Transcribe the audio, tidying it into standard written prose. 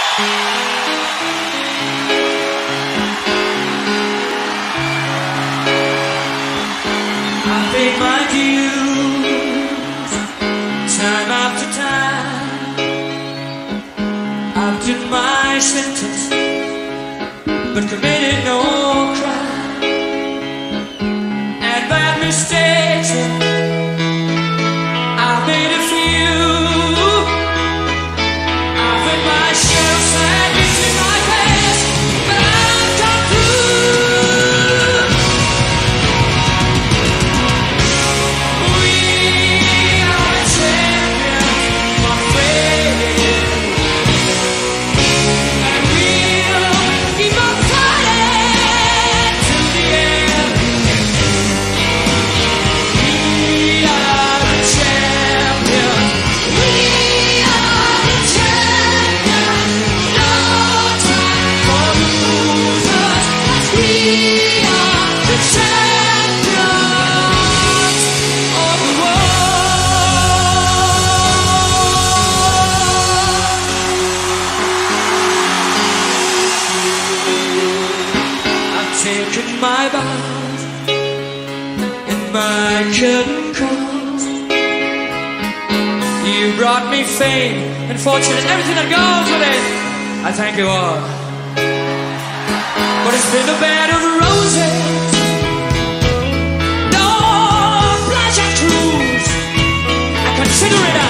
I paid my dues time after time. I've done my sentence, but committed no crime. And bad mistakes, I've made a few. I've been myself and in my past, but I've come through. We are champions, my friend, and we'll keep on fighting to the end. We are the champions. We are the champions. No time for losers. We are the champions of the world. I've taken my vows and my curtain calls. You brought me fame and fortune and everything that goes with it. I thank you all. But it's been a bed of roses, no pleasure cruise. I consider it a